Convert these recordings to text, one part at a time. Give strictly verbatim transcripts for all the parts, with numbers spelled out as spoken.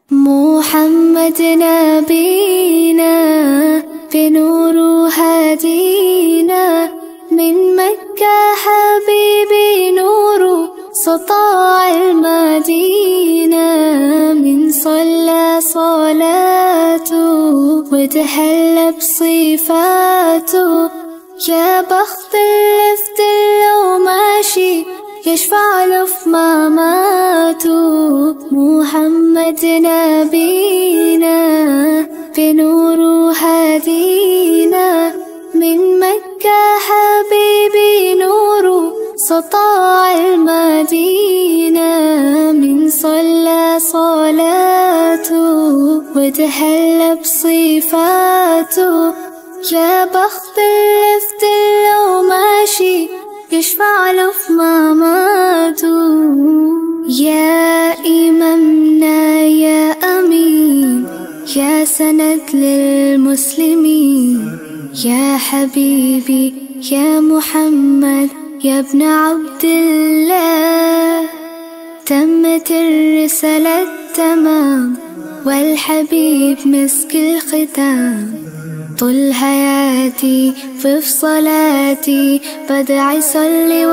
محمد نبينا بنور هدينا، من مكة حبيبي نور سطاع المدينة، من صلى صلاته وتهلى بصفاته، يا بخت اللي في دله ماشي يشفع له في مماته. محمد نبينا بنور هدينا، من مكة حبيبي نور سطاع المدينة، من صلى صلاته وتهلى بصفاته، يا بخت اللي في دله ماشي يشفع له في مماته. يا إمامنا يا أمين، يا سند للمسلمين، يا حبيبي يا محمد يا ابن عبد الله، تمت الرسالة تمام والحبيب مسك الختام، طول حياتي في صلاتي بدعي صلي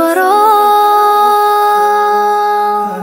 وراه.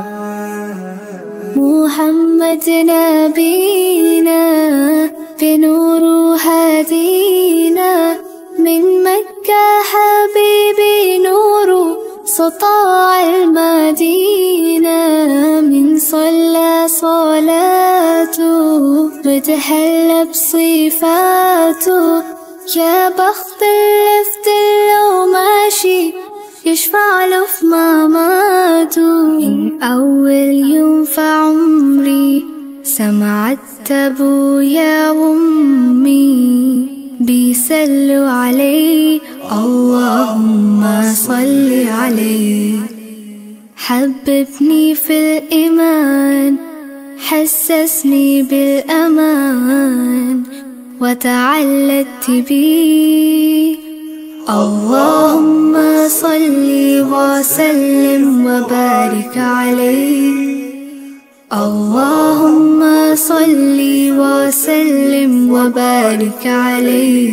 محمد نبينا بنور هدينا، من مكة حبيبي نور سطاع المدينة، من صلى صلاته وتهلى بصفاته، يا بخت اللي في دله ماشي يشفع له في مماته. من أول يوم في عمري سمعت أبويا وأمي بيسلوا عليه اللهم صل عليه، حببني في الإيمان حسسني بالأمان وتعلقت بيه، اللهم صل وسلم وبارك عليه، اللهم صل وسلم وبارك عليه.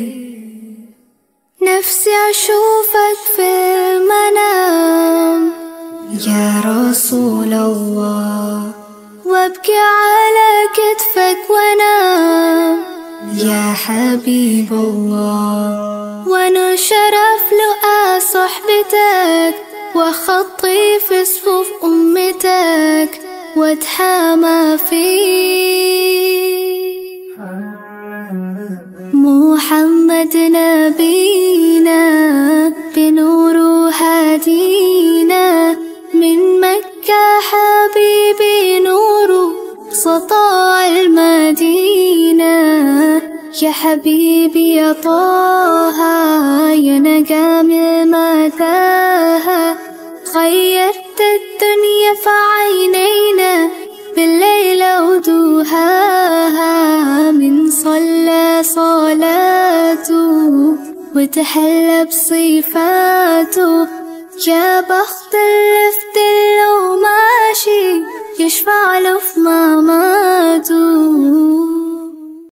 نفسي أشوفك في المنام يا رسول الله، وابكي على كتفك وانام يا حبيب الله، وانا شرف لقى صحبتك وخطي في صفوف أمتك واتحامى فيك. محمد نبينا بنور هدينا، من مكة حبيبي نور سطاع المدينة، يا حبيبي يا طه يا نجم المتاهة، غيرت الدنيا في عينينا بالليل ودوهاها، من صلى صلاته وتحلى بصفاته، يا بخت اللي في دله ماشي يشفع له في مماته.